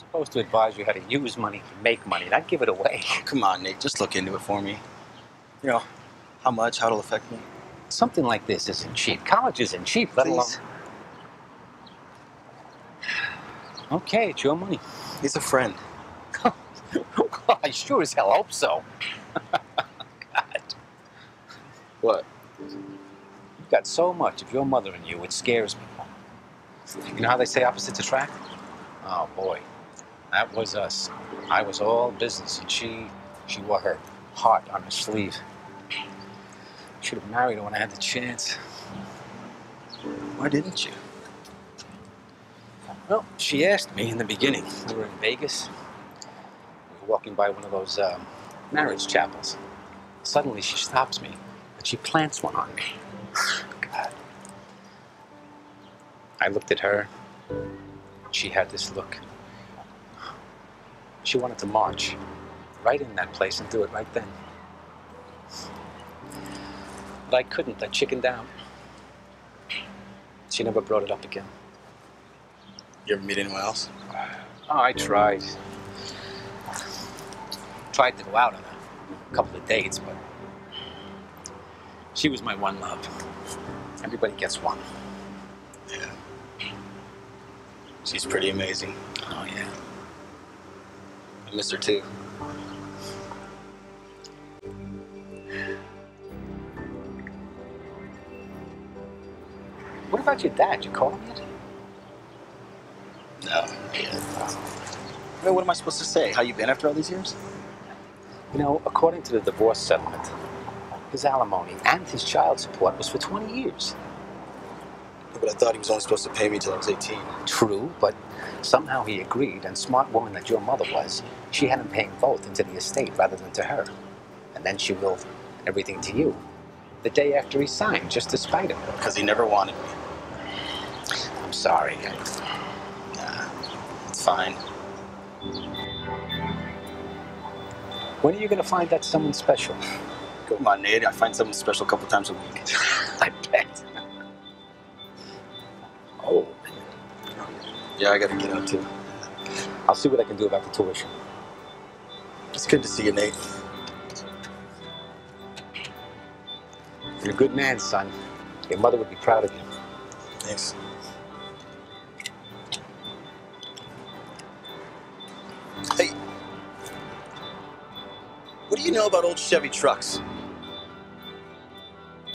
Supposed to advise you how to use money to make money, not give it away. Come on, Nate, just look into it for me. You know, how much, how it'll affect me. Something like this isn't cheap. College isn't cheap, let alone... Please? Okay, it's your money. He's a friend. Well, I sure as hell hope so. God. What? You've got so much of your mother and you, it scares me. You know how they say opposites attract? Oh, boy. That was us. I was all business, and she wore her heart on her sleeve. Should have married her when I had the chance. Why didn't you? Well, she asked me in the beginning. We were in Vegas. We were walking by one of those marriage chapels. Suddenly, she stops me, and she plants one on me. God. I looked at her. She had this look. She wanted to march right in that place and do it right then. But I couldn't. I chickened out. She never brought it up again. You ever meet anyone else? Oh, I tried. Tried to go out on a couple of dates, but she was my one love. Everybody gets one. Yeah. She's pretty amazing. Oh, yeah. I miss her too. What about your dad? You call him yet? No, yeah. Well, what am I supposed to say? How you been after all these years? You know, according to the divorce settlement, his alimony and his child support was for 20 years. Yeah, but I thought he was only supposed to pay me till I was 18. True, but somehow he agreed, and smart woman that your mother was, she had him paying both into the estate rather than to her. And then she willed everything to you the day after he signed, just to spite him. Because he never wanted me. I'm sorry. Nah, it's fine. When are you going to find that someone special? Come on, Nate. I find someone special a couple times a week. I bet. Oh. Yeah, I gotta get out too. I'll see what I can do about the tuition. It's good to see you, Nate. You're a good man, son. Your mother would be proud of you. Thanks. Hey, what do you know about old Chevy trucks?